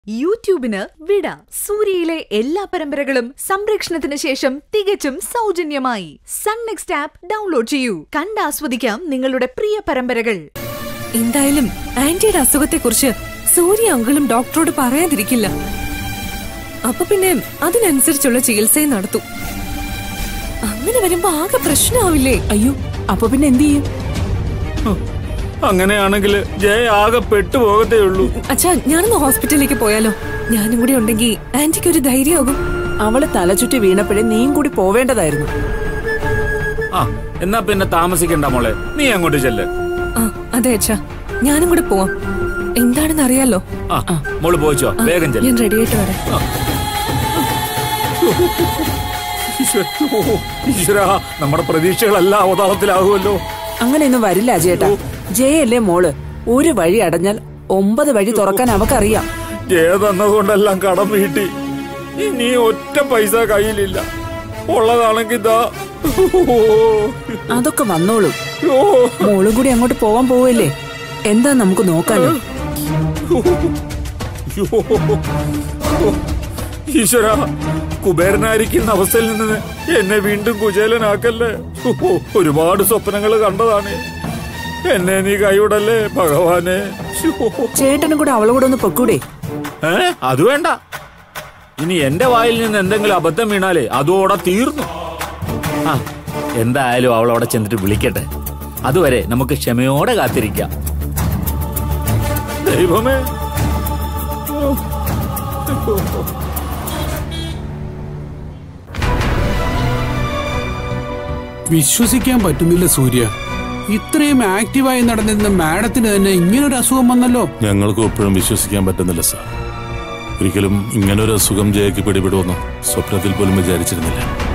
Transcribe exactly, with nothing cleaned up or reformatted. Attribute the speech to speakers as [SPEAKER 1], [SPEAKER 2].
[SPEAKER 1] യൂട്യൂബിന് വിട. സൂര്യയിലെ എല്ലാ പരമ്പരകളും സംരക്ഷണത്തിന് ശേഷം തികച്ചും സൗജന്യമായി സൺ നെക്സ്റ്റ് ആപ്പ് ഡൗൺലോഡ് ചെയ്യൂ. കണ്ടാസ്വദിക്കാം നിങ്ങളുടെ പ്രിയ പരമ്പരകൾ.
[SPEAKER 2] എന്തായാലും ആന്റിയുടെ അസുഖത്തെക്കുറിച്ച് സൂര്യ അങ്കിളും ഡോക്ടറോട് പറയാതിരിക്കില്ല. അപ്പൊ പിന്നെ അതിനനുസരിച്ചുള്ള ചികിത്സയും നടത്തും. അങ്ങനെ വരുമ്പോ ആകെ പ്രശ്നമാവില്ലേ?
[SPEAKER 3] അയ്യോ, അപ്പൊ പിന്നെ എന്ത് ചെയ്യും?
[SPEAKER 4] അങ്ങനെയാണെങ്കിൽ ജയ ആകെ പെട്ടുപോകത്തേ ഉള്ളൂ.
[SPEAKER 2] അച്ഛാ, ഞാനൊന്ന് ഹോസ്പിറ്റലിലേക്ക് പോയാലോ? ഞാനും കൂടി ഉണ്ടെങ്കിൽ ആന്റിക്ക് ഒരു ധൈര്യമാകും.
[SPEAKER 3] അവള് തലചുറ്റി വീണപ്പോഴേ നീയും കൂടി പോവേണ്ടതായിരുന്നു.
[SPEAKER 4] ആ എന്നാ പിന്നെ താമസിക്കണ്ട മോളെ, നീ അങ്ങോട്ട് ചെല്ല്.
[SPEAKER 2] ആ അതെ അച്ഛാ, ഞാനും കൂടെ പോവാം. എന്താണെന്ന് അറിയാലോ.
[SPEAKER 4] ആ മോള് പോയിച്ചോ, വേഗം ചെല്ല്.
[SPEAKER 2] ഞാൻ റെഡി ആയിട്ട് വരാം.
[SPEAKER 4] ഈശ്വരാ, നമ്മുടെ പ്രതീക്ഷകളെല്ലാം അവതാളത്തിലാകുമല്ലോ.
[SPEAKER 3] അങ്ങനെയൊന്നും വരില്ല അജയേട്ടാ. ജയല്ലേ മോള്. ഒരു വഴി അടഞ്ഞാൽ ഒമ്പത് വഴി തുറക്കാൻ അവക്കറിയാം.
[SPEAKER 4] ജയ തന്നതുകൊണ്ടെല്ലാം കടം വീട്ടി. ഇനി ഒറ്റ പൈസ കയ്യിലില്ല. ഉള്ളതാണെങ്കിൽ ഇതാ.
[SPEAKER 3] അതൊക്കെ വന്നോളൂ. മോളും കൂടി അങ്ങോട്ട് പോവാൻ പോവല്ലേ? എന്താ നമുക്ക് നോക്കാലോ.
[SPEAKER 4] ഈശ്വര, കുബേരനായിരിക്കുന്ന അവസ്ഥയിൽ നിന്ന് എന്നെ വീണ്ടും കുചേലനാക്കല്ലേ. ഒരുപാട് സ്വപ്നങ്ങൾ കണ്ടതാണ്. എന്നെ നീ കൈവിടല്ലേ ഭഗവാനെ.
[SPEAKER 3] ചേട്ടനും കൂടെ അവളെ കൂടെ ഒന്ന് പൊക്കൂടെ?
[SPEAKER 4] ഏ അത് വേണ്ട. ഇനി എന്റെ വായിൽ നിന്ന് എന്തെങ്കിലും അബദ്ധം വീണാലേ അതോടെ തീർന്നു. ആ എന്തായാലും അവൾ അവിടെ ചെന്നിട്ട് വിളിക്കട്ടെ. അതുവരെ നമുക്ക് ക്ഷമയോടെ കാത്തിരിക്കാം. ദൈവമേ,
[SPEAKER 5] വിശ്വസിക്കാൻ പറ്റുന്നില്ല സൂര്യ. ഇത്രയും ആക്റ്റീവായി നടന്നിരുന്ന മാഡത്തിന് തന്നെ ഇങ്ങനൊരു അസുഖം വന്നല്ലോ.
[SPEAKER 6] ഞങ്ങൾക്ക് എപ്പോഴും വിശ്വസിക്കാൻ പറ്റുന്നില്ല സാർ. ഒരിക്കലും ഇങ്ങനൊരു അസുഖം ജയക്ക് പിടിപെടുമെന്ന് സ്വപ്നത്തിൽ പോലും വിചാരിച്ചിരുന്നില്ല.